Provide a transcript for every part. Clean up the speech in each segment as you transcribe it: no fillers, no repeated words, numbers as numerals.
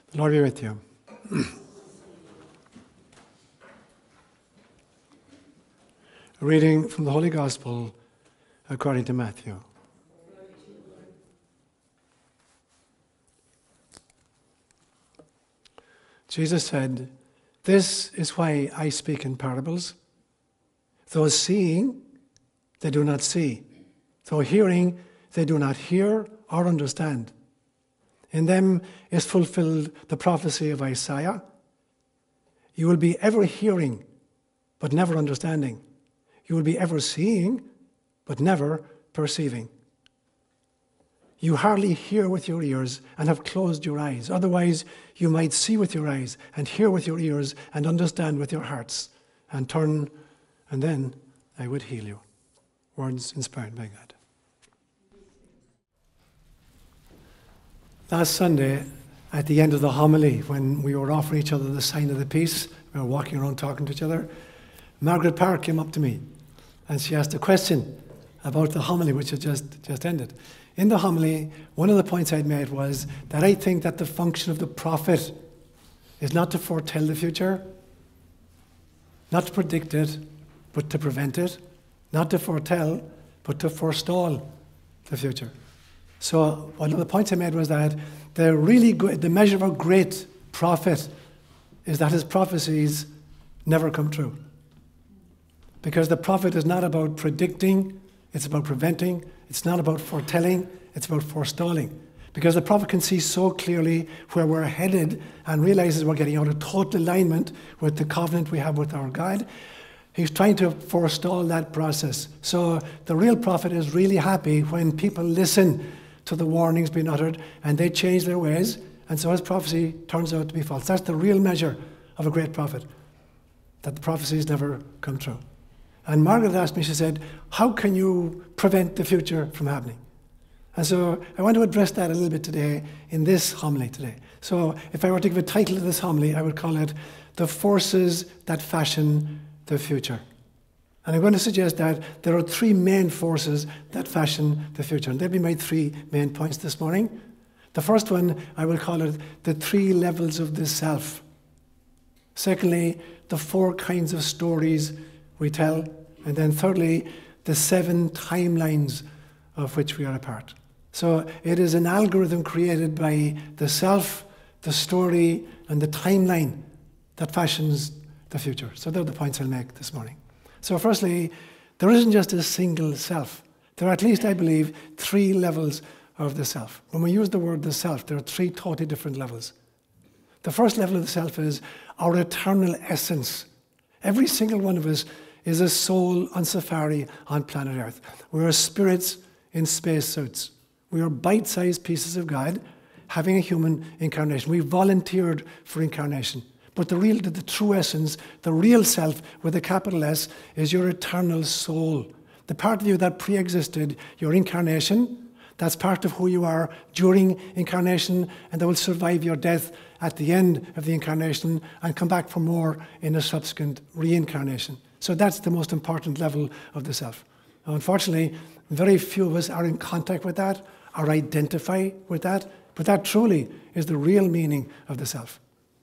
The Lord be with you. A reading from the Holy Gospel according to Matthew. Jesus said, "This is why I speak in parables. Though seeing, they do not see. Though hearing, they do not hear or understand. In them is fulfilled the prophecy of Isaiah. You will be ever hearing, but never understanding. You will be ever seeing, but never perceiving. You hardly hear with your ears and have closed your eyes. Otherwise, you might see with your eyes and hear with your ears and understand with your hearts and turn, and then I would heal you." Words inspired by God. Last Sunday, at the end of the homily, when we were offering each other the sign of the peace, we were walking around talking to each other, Margaret Parr came up to me and she asked a question about the homily which had just ended. In the homily, one of the points I'd made was that I think that the function of the prophet is not to foretell the future, not to predict it, but to prevent it, not to foretell, but to forestall the future. So one of the points I made was that the measure of a great prophet is that his prophecies never come true. Because the prophet is not about predicting, it's about preventing. It's not about foretelling, it's about forestalling. Because the prophet can see so clearly where we're headed and realizes we're getting out of total alignment with the covenant we have with our God. He's trying to forestall that process. So the real prophet is really happy when people listen to the warnings being uttered and they change their ways, and so his prophecy turns out to be false. That's the real measure of a great prophet, that the prophecies never come true. And Margaret asked me, she said, "How can you prevent the future from happening?" And so I want to address that a little bit today in this homily today. So if I were to give a title to this homily, I would call it "The Forces That Fashion the Future." And I'm going to suggest that there are three main forces that fashion the future. And they'll be my three main points this morning. The first one, I will call it the three levels of the self. Secondly, the four kinds of stories we tell. And then thirdly, the 7 timelines of which we are a part. So it is an algorithm created by the self, the story, and the timeline that fashions the future. So they're the points I'll make this morning. So firstly, there isn't just a single self. There are at least, I believe, 3 levels of the self. When we use the word the self, there are 3 totally different levels. The first level of the self is our eternal essence. Every single one of us is a soul on safari on planet Earth. We are spirits in spacesuits. We are bite-sized pieces of God having a human incarnation. We volunteered for incarnation. But the true essence, the real self with a capital S, is your eternal soul. The part of you that pre-existed your incarnation, that's part of who you are during incarnation, and that will survive your death at the end of the incarnation and come back for more in a subsequent reincarnation. So that's the most important level of the self. Now, unfortunately, very few of us are in contact with that or identify with that, but that truly is the real meaning of the self.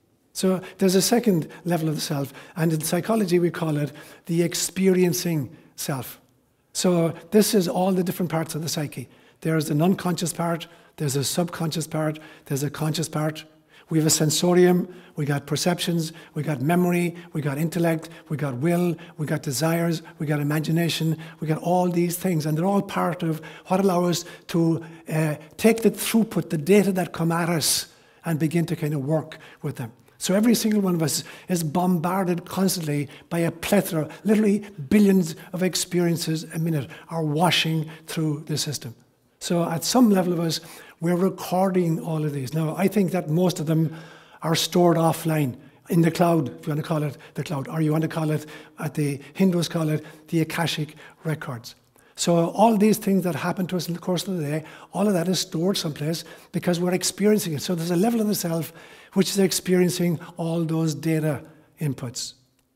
So there's a second level of the self, and in psychology we call it the experiencing self. So this is all the different parts of the psyche. There's an unconscious part, there's a subconscious part, there's a conscious part. We have a sensorium, we got perceptions, we got memory, we got intellect, we got will, we got desires, we got imagination, we got all these things, and they're all part of what allow us to take the throughput, the data that come at us, and begin to kind of work with them. So every single one of us is bombarded constantly by a plethora, literally billions of experiences a minute are washing through the system. So at some level of us, we're recording all of these. Now, I think that most of them are stored offline in the cloud, if you want to call it the cloud, or you want to call it, the Hindus call it, the Akashic records. So all these things that happen to us in the course of the day, all of that is stored someplace because we're experiencing it. So there's a level of the self which is experiencing all those data inputs.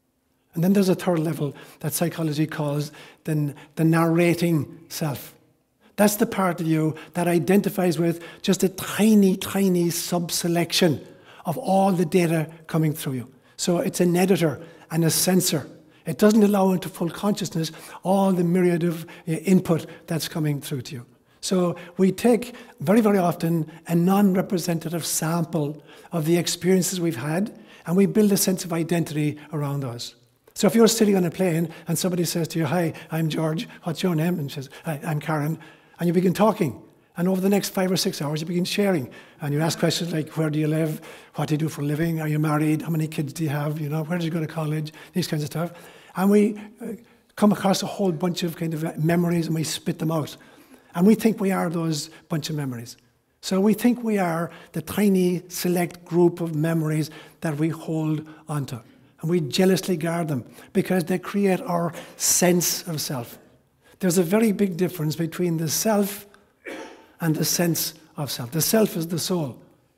And then there's a third level that psychology calls the narrating self. That's the part of you that identifies with just a tiny, tiny sub-selection of all the data coming through you. So it's an editor and a censor. It doesn't allow into full consciousness all the myriad of input that's coming through to you. So we take very, very often a non-representative sample of the experiences we've had, and we build a sense of identity around us. So if you're sitting on a plane and somebody says to you, "Hi, I'm George, what's your name?" And she says, "Hi, I'm Karen," and you begin talking. And over the next 5 or 6 hours, you begin sharing. And you ask questions like, where do you live? What do you do for a living? Are you married? How many kids do you have? Where did you go to college? These kinds of stuff. And we come across a whole bunch of kind of memories, and we spit them out. And we think we are those bunch of memories. So we think we are the tiny, select group of memories that we hold onto. And we jealously guard them because they create our sense of self. There's a very big difference between the self and the sense of self. The self is the soul.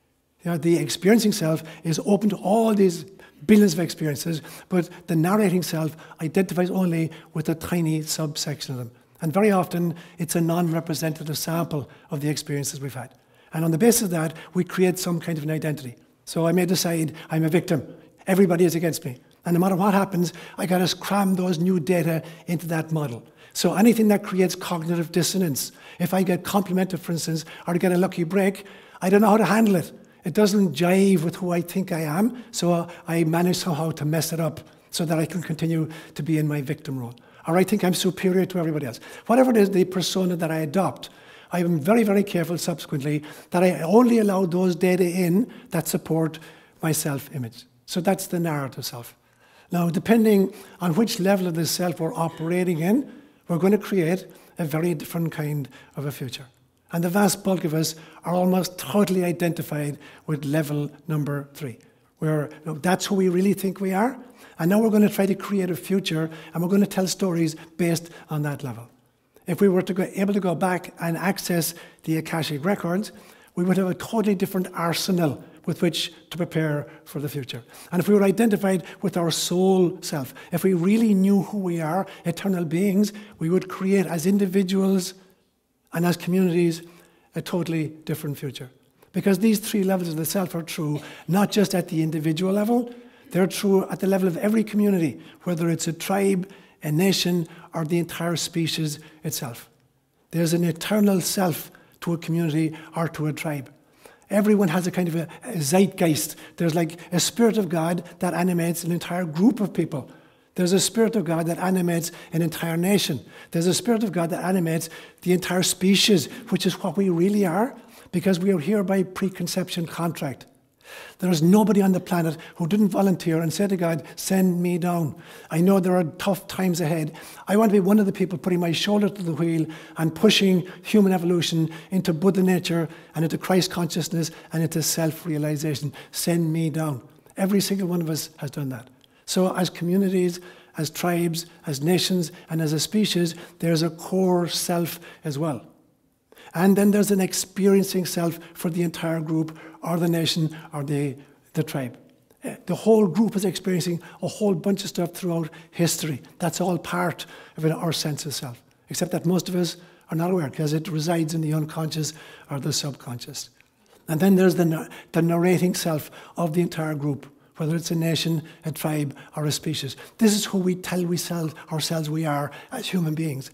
The experiencing self is open to all these billions of experiences, but the narrating self identifies only with a tiny subsection of them. And very often, it's a non-representative sample of the experiences we've had. And on the basis of that, we create some kind of an identity. So I may decide I'm a victim. Everybody is against me. And no matter what happens, I got to cram those new data into that model. So anything that creates cognitive dissonance, if I get complimented, for instance, or get a lucky break, I don't know how to handle it. It doesn't jive with who I think I am, so I manage somehow to mess it up so that I can continue to be in my victim role. Or I think I'm superior to everybody else. Whatever it is, the persona that I adopt, I am very, very careful subsequently that I only allow those data in that support my self-image. So that's the narrative self. Now, depending on which level of the self we're operating in, we're going to create a very different kind of a future. And the vast bulk of us are almost totally identified with level number 3, where that's who we really think we are. And now we're going to try to create a future, and we're going to tell stories based on that level. If we were able to go back and access the Akashic records, we would have a totally different arsenal with which to prepare for the future. And if we were identified with our soul self, if we really knew who we are, eternal beings, we would create as individuals and as communities a totally different future. Because these 3 levels of the self are true, not just at the individual level, they're true at the level of every community, whether it's a tribe, a nation, or the entire species itself. There's an eternal self to a community or to a tribe. Everyone has a kind of a zeitgeist. There's like a spirit of God that animates an entire group of people. There's a spirit of God that animates an entire nation. There's a spirit of God that animates the entire species, which is what we really are, because we are here by preconception contract. There is nobody on the planet who didn't volunteer and say to God, "Send me down. I know there are tough times ahead. I want to be one of the people putting my shoulder to the wheel and pushing human evolution into Buddha nature and into Christ consciousness and into self-realization. Send me down." Every single one of us has done that. So as communities, as tribes, as nations, and as a species, there's a core self as well. And then there's an experiencing self for the entire group or the nation or the tribe. The whole group is experiencing a whole bunch of stuff throughout history. That's all part of our sense of self, except that most of us are not aware because it resides in the unconscious or the subconscious. And then there's the narrating self of the entire group, whether it's a nation, a tribe, or a species. This is who we tell ourselves we are as human beings.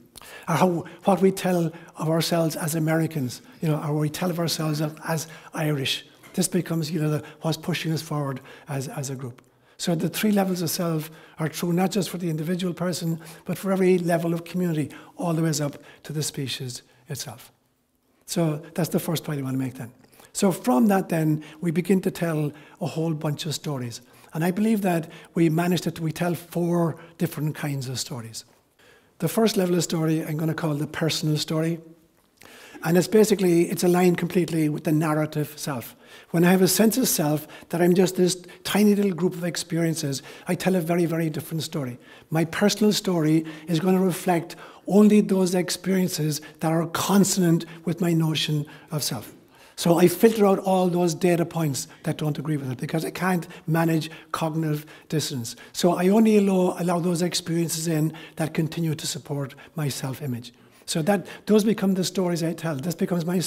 Or what we tell of ourselves as Americans, or we tell of ourselves as Irish. This becomes, what's pushing us forward as a group. So the 3 levels of self are true not just for the individual person, but for every level of community, all the way up to the species itself. So that's the first point I want to make then. So from that then, we begin to tell a whole bunch of stories. And I believe that we tell 4 different kinds of stories. The first level of story I'm going to call the personal story. And it's aligned completely with the narrative self. When I have a sense of self that I'm just this tiny little group of experiences, I tell a very, very different story. My personal story is going to reflect only those experiences that are consonant with my notion of self. So I filter out all those data points that don't agree with it because I can't manage cognitive dissonance. So I only allow those experiences in that continue to support my self-image. So that those become the stories I tell. This becomes my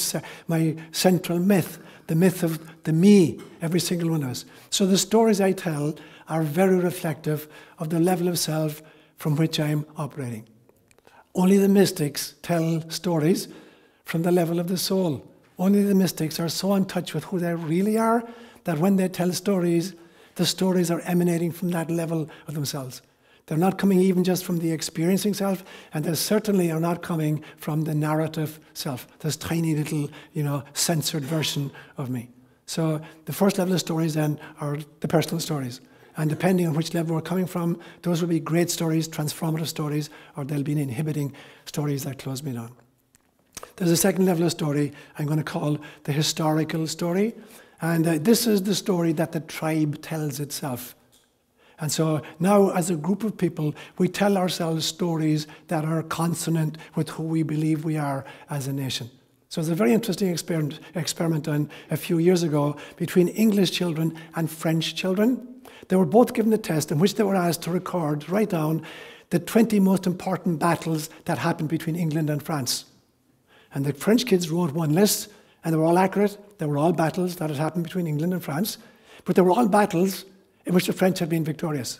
central myth, the myth of the me, every single one of us. So the stories I tell are very reflective of the level of self from which I'm operating. Only the mystics tell stories from the level of the soul. Only the mystics are so in touch with who they really are that when they tell stories, the stories are emanating from that level of themselves. They're not coming even just from the experiencing self, and they certainly are not coming from the narrative self, this tiny little, censored version of me. So the first level of stories then are the personal stories. And depending on which level we're coming from, those will be great stories, transformative stories, or they'll be inhibiting stories that close me down. There's a second level of story I'm going to call the historical story. And this is the story that the tribe tells itself. And so now, as a group of people, we tell ourselves stories that are consonant with who we believe we are as a nation. So there's a very interesting experiment done a few years ago between English children and French children. They were both given a test in which they were asked to write down the 20 most important battles that happened between England and France. And the French kids wrote one list, and they were all accurate. They were all battles that had happened between England and France, but they were all battles in which the French had been victorious.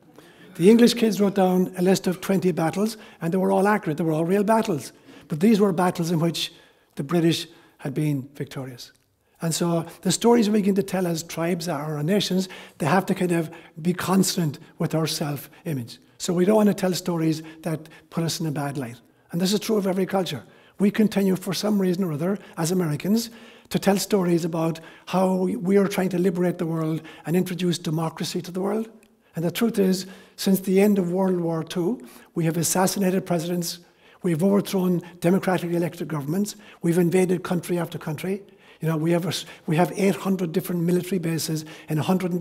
The English kids wrote down a list of 20 battles, and they were all accurate. They were all real battles. But these were battles in which the British had been victorious. And so the stories we begin to tell as tribes or nations, they have to kind of be consonant with our self-image. So we don't want to tell stories that put us in a bad light. And this is true of every culture. We continue, for some reason or other, as Americans, to tell stories about how we are trying to liberate the world and introduce democracy to the world. And the truth is, since the end of World War II, we have assassinated presidents, we've overthrown democratically elected governments, we've invaded country after country. We have 800 different military bases in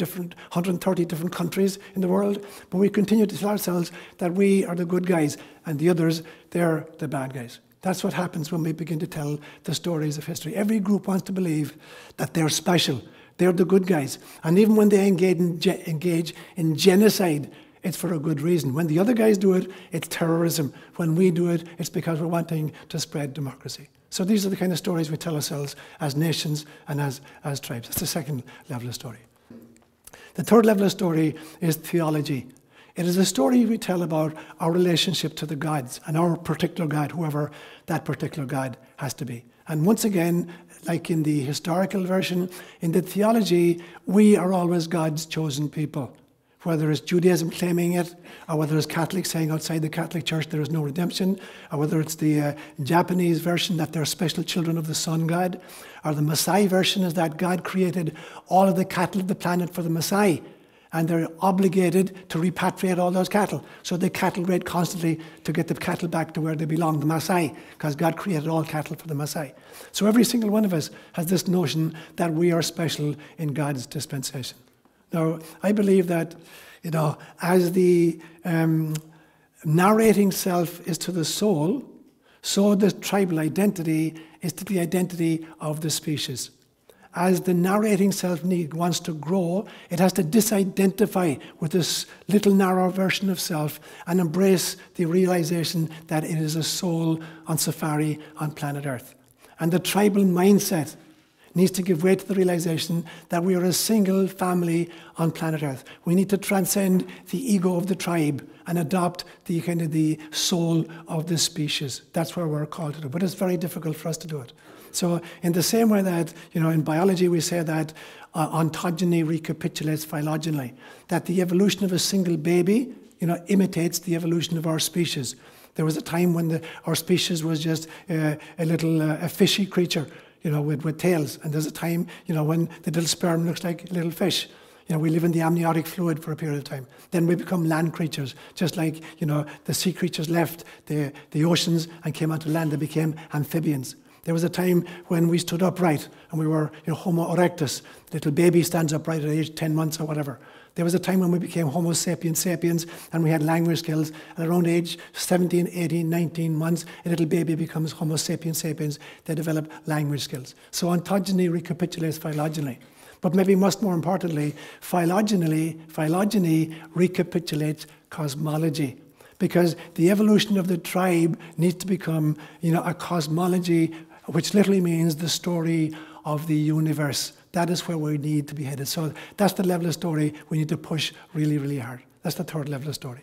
130 different countries in the world, but we continue to tell ourselves that we are the good guys and the others, they're the bad guys. That's what happens when we begin to tell the stories of history. Every group wants to believe that they're special, they're the good guys. And even when they engage in genocide, it's for a good reason. When the other guys do it, it's terrorism. When we do it, it's because we're wanting to spread democracy. So these are the kind of stories we tell ourselves as nations and as tribes. That's the second level of story. The third level of story is theology. It is a story we tell about our relationship to the gods and our particular God, whoever that particular God has to be. And once again, like in the historical version, in the theology, we are always God's chosen people. Whether it's Judaism claiming it, or whether it's Catholics saying outside the Catholic Church there is no redemption, or whether it's the Japanese version that they're special children of the sun god, or the Maasai version is that God created all of the cattle of the planet for the Maasai, and they're obligated to repatriate all those cattle. So they cattle raid constantly to get the cattle back to where they belong, the Maasai, because God created all cattle for the Maasai. So every single one of us has this notion that we are special in God's dispensation. Now, I believe that, as the narrating self is to the soul, so the tribal identity is to the identity of the species. As the narrating self wants to grow, it has to disidentify with this little narrow version of self and embrace the realization that it is a soul on safari on planet Earth. And the tribal mindset needs to give way to the realization that we are a single family on planet Earth. We need to transcend the ego of the tribe and adopt the kind of the soul of the species. That's where we're called to do. But it's very difficult for us to do it. So in the same way that, in biology we say that ontogeny recapitulates phylogeny, that the evolution of a single baby, imitates the evolution of our species. There was a time when our species was just a fishy creature, with tails. And there's a time, when the little sperm looks like a little fish. We live in the amniotic fluid for a period of time. Then we become land creatures, just like, the sea creatures left the oceans and came onto land. They became amphibians. There was a time when we stood upright and we were, Homo erectus. Little baby stands upright at age 10 months or whatever. There was a time when we became Homo sapiens sapiens and we had language skills. And around age 17, 18, 19 months, a little baby becomes Homo sapiens sapiens. They develop language skills. So ontogeny recapitulates phylogeny. But maybe most more importantly, phylogeny recapitulates cosmology. because the evolution of the tribe needs to become, a cosmology, which literally means the story of the universe. That is where we need to be headed. So that's the level of story we need to push really, really hard. That's the third level of story.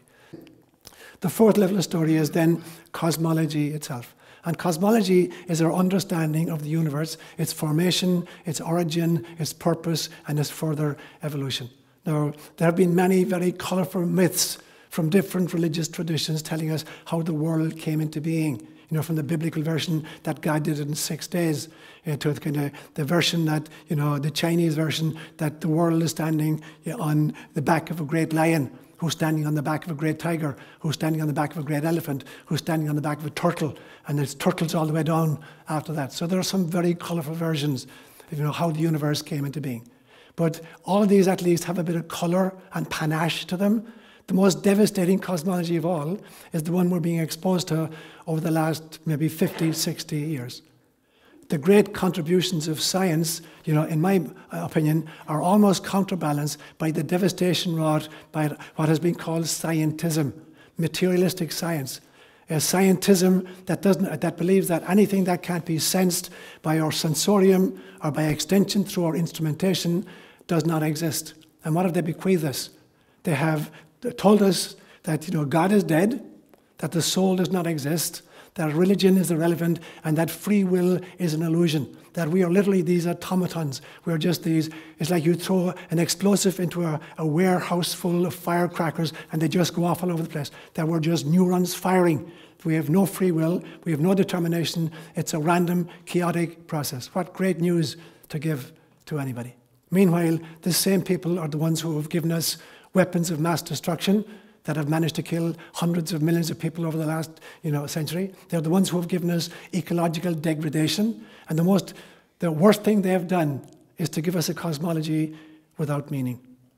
The fourth level of story is then cosmology itself. And cosmology is our understanding of the universe, its formation, its origin, its purpose, and its further evolution. Now, there have been many very colourful myths from different religious traditions telling us how the world came into being. From the biblical version that God did it in 6 days, to the version that, the Chinese version that the world is standing on the back of a great lion, who's standing on the back of a great tiger, who's standing on the back of a great elephant, who's standing on the back of a turtle, and there's turtles all the way down after that. So there are some very colourful versions of how the universe came into being. But all of these at least have a bit of colour and panache to them. The most devastating cosmology of all is the one we're being exposed to over the last maybe 50, 60 years. The great contributions of science, in my opinion, are almost counterbalanced by the devastation wrought by what has been called scientism, materialistic science. A scientism that believes that anything that can't be sensed by our sensorium or by extension through our instrumentation does not exist. And what have they bequeathed us? They have told us that God is dead, that the soul does not exist, that religion is irrelevant, and that free will is an illusion. That we are literally these automatons. We're just these, it's like you throw an explosive into a warehouse full of firecrackers and they just go off all over the place. That we're just neurons firing. We have no free will, we have no determination. It's a random, chaotic process. What great news to give to anybody. Meanwhile, the same people are the ones who have given us weapons of mass destruction that have managed to kill hundreds of millions of people over the last century. They're the ones who have given us ecological degradation. And the worst thing they have done is to give us a cosmology without meaning.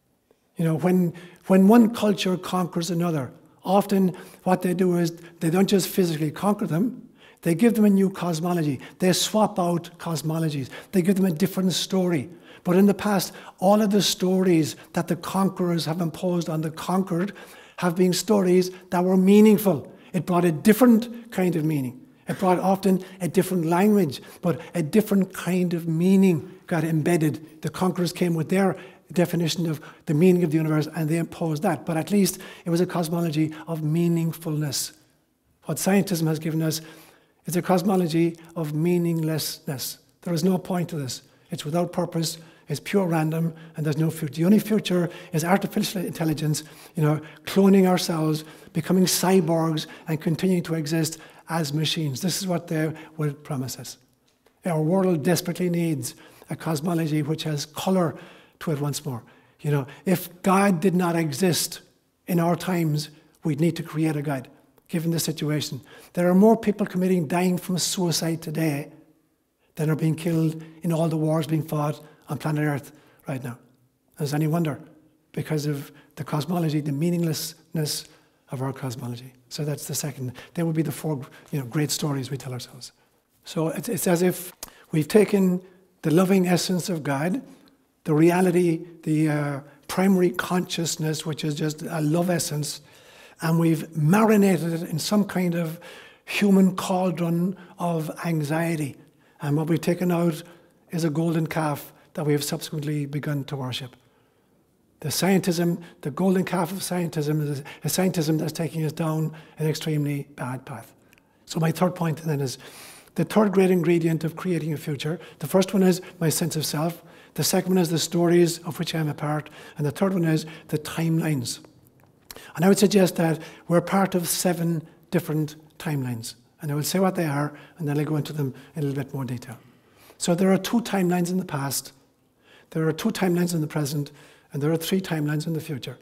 When one culture conquers another, often what they do is they don't just physically conquer them, they give them a new cosmology. They swap out cosmologies. They give them a different story. But in the past, all of the stories that the conquerors have imposed on the conquered have been stories that were meaningful. It brought a different kind of meaning. It brought often a different language, but a different kind of meaning got embedded. The conquerors came with their definition of the meaning of the universe and they imposed that. But at least it was a cosmology of meaningfulness. What scientism has given us is a cosmology of meaninglessness. There is no point to this. It's without purpose. It's pure random, and there's no future. The only future is artificial intelligence, cloning ourselves, becoming cyborgs, and continuing to exist as machines. This is what they would promise us. Our world desperately needs a cosmology which has colour to it once more. If God did not exist in our times, we'd need to create a God, given the situation. There are more people dying from suicide today than are being killed in all the wars being fought on planet Earth right now. Is any wonder? Because of the cosmology, the meaninglessness of our cosmology. So that's the second. They would be the four great stories we tell ourselves. So it's as if we've taken the loving essence of God, the reality, the primary consciousness, which is just a love essence, and we've marinated it in some kind of human cauldron of anxiety. And what we've taken out is a golden calf that we have subsequently begun to worship. The scientism, the golden calf of scientism, is a scientism that's taking us down an extremely bad path. So my third point then is the third great ingredient of creating a future. The first one is my sense of self. The second one is the stories of which I'm a part. And the third one is the timelines. And I would suggest that we're part of 7 different timelines. And I will say what they are, and then I'll go into them in a little bit more detail. So there are 2 timelines in the past, there are 2 timelines in the present, and there are 3 timelines in the future.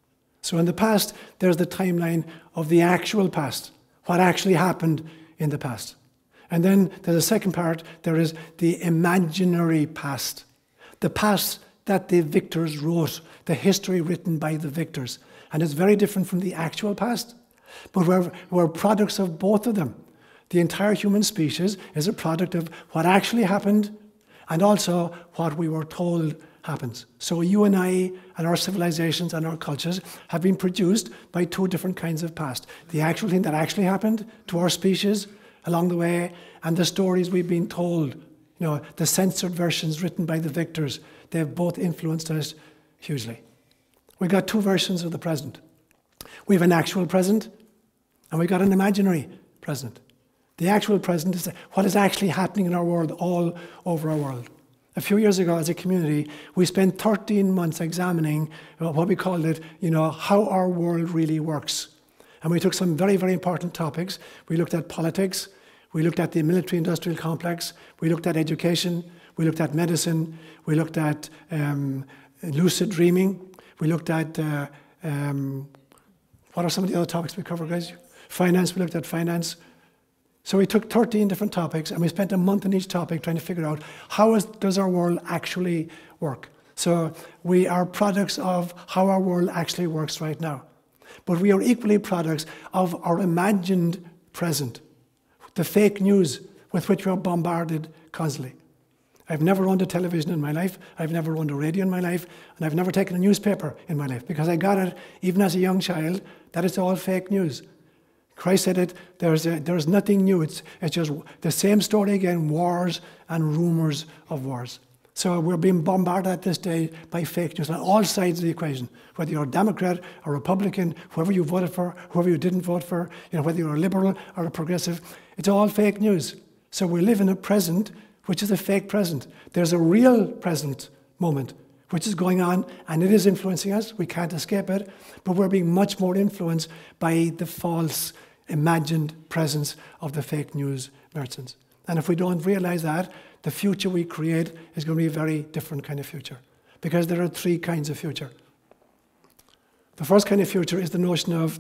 So in the past, there's the timeline of the actual past, what actually happened in the past. And then there's a second part, there is the imaginary past, the past that the victors wrote, the history written by the victors. And it's very different from the actual past, but we're products of both of them. The entire human species is a product of what actually happened and also what we were told happens. So you and I and our civilizations and our cultures have been produced by two different kinds of past. The actual thing that actually happened to our species along the way, and the stories we've been told, the censored versions written by the victors, they've both influenced us hugely. We've got two versions of the present. We have an actual present, and we've got an imaginary present. The actual present is what is actually happening in our world, all over our world. A few years ago, as a community, we spent 13 months examining what we called it, how our world really works. And we took some very, very important topics. We looked at politics, we looked at the military-industrial complex, we looked at education, we looked at medicine, we looked at lucid dreaming, we looked at, what are some of the other topics we covered, guys? Finance, we looked at finance. So we took 13 different topics, and we spent a month on each topic trying to figure out does our world actually work. So we are products of how our world actually works right now. But we are equally products of our imagined present, the fake news with which we are bombarded constantly. I've never owned a television in my life, I've never owned a radio in my life, and I've never taken a newspaper in my life, because I got it, even as a young child, that it's all fake news. Christ said it, there's nothing new, it's just the same story again, wars and rumors of wars. So we're being bombarded at this day by fake news on all sides of the equation, whether you're a Democrat or Republican, whoever you voted for, whoever you didn't vote for, whether you're a liberal or a progressive, it's all fake news. So we live in a present which is a fake present. There's a real present moment which is going on, and it is influencing us. We can't escape it, but we're being much more influenced by the false, imagined presence of the fake news merchants. And if we don't realize that, the future we create is going to be a very different kind of future, because there are three kinds of future. The first kind of future is the notion of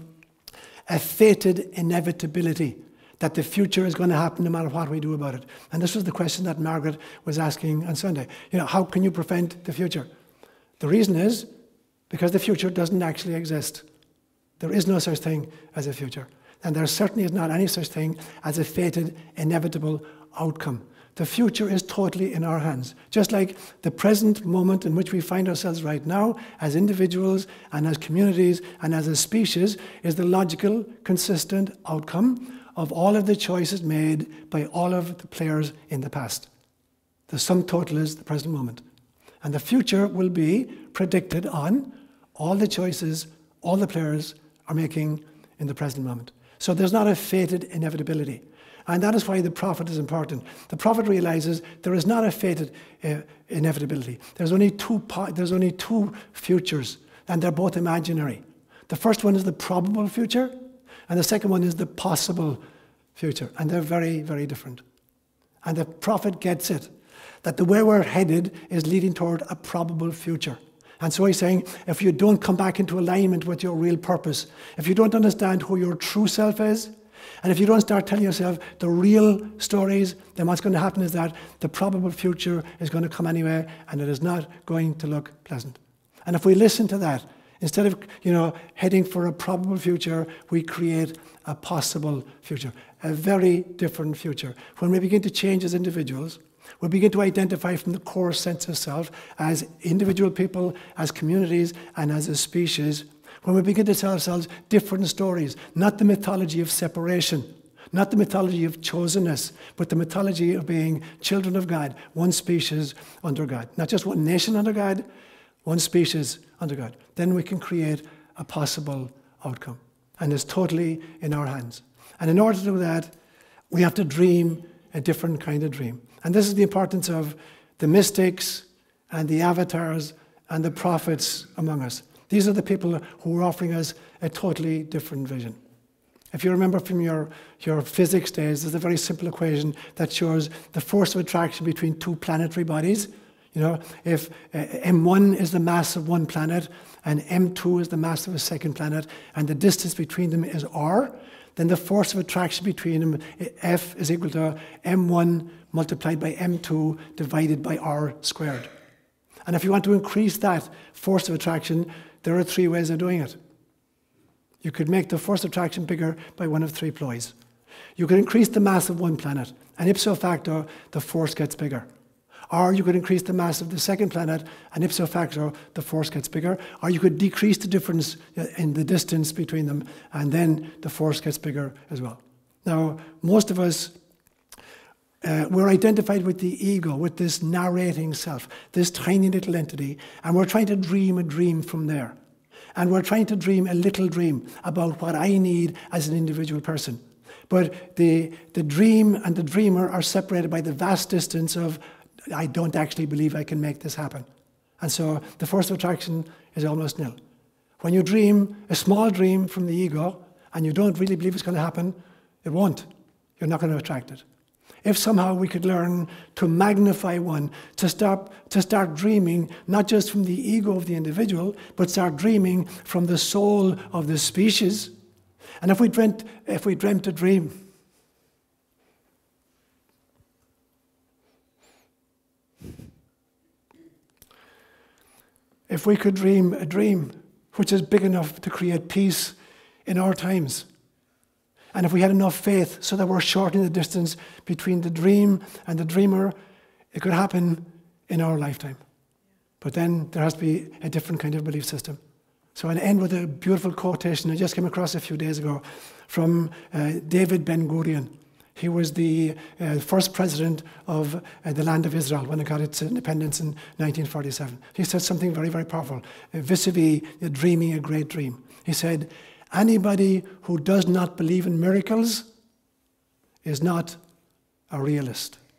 a fated inevitability, that the future is going to happen no matter what we do about it. And this was the question that Margaret was asking on Sunday. How can you prevent the future? The reason is because the future doesn't actually exist. There is no such thing as a future. And there certainly is not any such thing as a fated, inevitable outcome. The future is totally in our hands. Just like the present moment in which we find ourselves right now, as individuals and as communities and as a species, is the logical, consistent outcome of all of the choices made by all of the players in the past. The sum total is the present moment. And the future will be predicted on all the choices all the players are making in the present moment. So there's not a fated inevitability. And that is why the prophet is important. The prophet realizes there is not a fated inevitability. There's only two futures, and they're both imaginary. The first one is the probable future, and the second one is the possible future. And they're very, very different. And the prophet gets it, that the way we're headed is leading toward a probable future. And so he's saying, if you don't come back into alignment with your real purpose, if you don't understand who your true self is, and if you don't start telling yourself the real stories, then what's going to happen is that the probable future is going to come anyway, and it is not going to look pleasant. And if we listen to that, instead of heading for a probable future, we create a possible future, a very different future. When we begin to change as individuals, we begin to identify from the core sense of self as individual people, as communities, and as a species. When we begin to tell ourselves different stories, not the mythology of separation, not the mythology of chosenness, but the mythology of being children of God, one species under God. Not just one nation under God, one species under God. Then we can create a possible outcome. And it's totally in our hands. And in order to do that, we have to dream a different kind of dream. And this is the importance of the mystics and the avatars and the prophets among us. These are the people who are offering us a totally different vision. If you remember from your physics days, there's a very simple equation that shows the force of attraction between two planetary bodies. If M1 is the mass of one planet and M2 is the mass of a second planet, and the distance between them is r, then the force of attraction between them, F, is equal to M1 multiplied by M2 divided by r squared. And if you want to increase that force of attraction, there are three ways of doing it. You could make the force of attraction bigger by one of three ploys. You could increase the mass of one planet, and ipso facto, the force gets bigger. Or you could increase the mass of the second planet, and ipso facto, the force gets bigger. Or you could decrease the difference in the distance between them, and then the force gets bigger as well. Now, most of us, we're identified with the ego, with this narrating self, this tiny little entity, and we're trying to dream a dream from there. And we're trying to dream a little dream about what I need as an individual person. But the dream and the dreamer are separated by the vast distance of, I don't actually believe I can make this happen. And so the force of attraction is almost nil. When you dream a small dream from the ego, and you don't really believe it's going to happen, it won't. You're not going to attract it. If somehow we could learn to magnify one, to start dreaming, not just from the ego of the individual, but start dreaming from the soul of the species. And if we dreamt a dream, if we could dream a dream which is big enough to create peace in our times, and if we had enough faith so that we're shortening the distance between the dream and the dreamer, it could happen in our lifetime. But then there has to be a different kind of belief system. So I'll end with a beautiful quotation I just came across a few days ago from David Ben-Gurion. He was the first president of the land of Israel when it got its independence in 1947. He said something very, very powerful, vis-a-vis dreaming a great dream. He said, anybody who does not believe in miracles is not a realist.